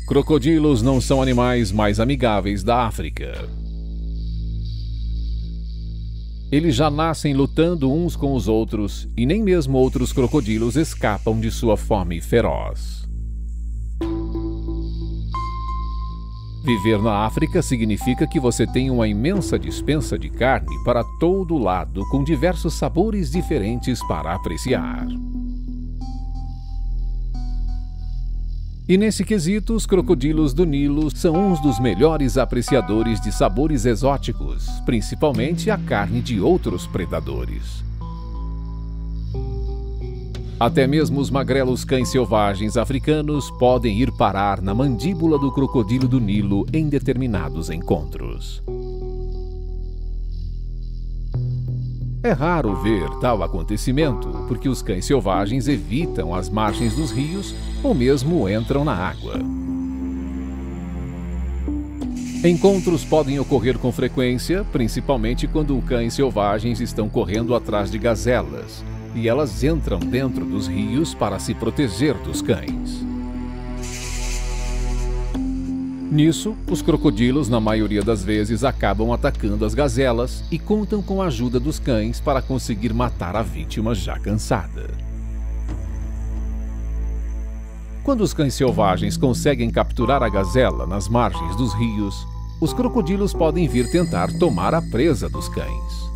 Crocodilos não são animais mais amigáveis da África. Eles já nascem lutando uns com os outros e nem mesmo outros crocodilos escapam de sua fome feroz. Viver na África significa que você tem uma imensa despensa de carne para todo lado, com diversos sabores diferentes para apreciar. E nesse quesito, os crocodilos do Nilo são uns dos melhores apreciadores de sabores exóticos, principalmente a carne de outros predadores. Até mesmo os magrelos cães selvagens africanos podem ir parar na mandíbula do crocodilo do Nilo em determinados encontros. É raro ver tal acontecimento, porque os cães selvagens evitam as margens dos rios ou mesmo entram na água. Encontros podem ocorrer com frequência, principalmente quando cães selvagens estão correndo atrás de gazelas, e elas entram dentro dos rios para se proteger dos cães. Nisso, os crocodilos, na maioria das vezes, acabam atacando as gazelas e contam com a ajuda dos cães para conseguir matar a vítima já cansada. Quando os cães selvagens conseguem capturar a gazela nas margens dos rios, os crocodilos podem vir tentar tomar a presa dos cães.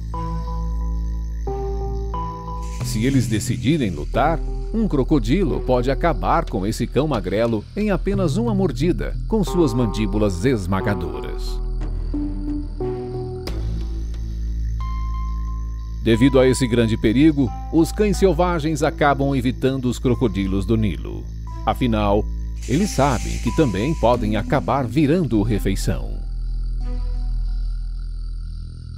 Se eles decidirem lutar, um crocodilo pode acabar com esse cão magrelo em apenas uma mordida, com suas mandíbulas esmagadoras. Devido a esse grande perigo, os cães selvagens acabam evitando os crocodilos do Nilo. Afinal, eles sabem que também podem acabar virando refeição.